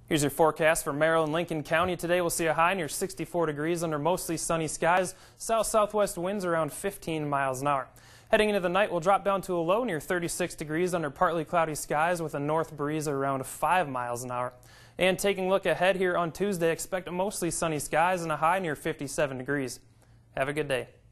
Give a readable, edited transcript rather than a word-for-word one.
Here's your forecast for Merrill and Lincoln County. Today we'll see a high near 64 degrees under mostly sunny skies. South-southwest winds around 15 miles an hour. Heading into the night, we'll drop down to a low near 36 degrees under partly cloudy skies with a north breeze around 5 miles an hour. And taking a look ahead here on Tuesday, expect mostly sunny skies and a high near 57 degrees. Have a good day.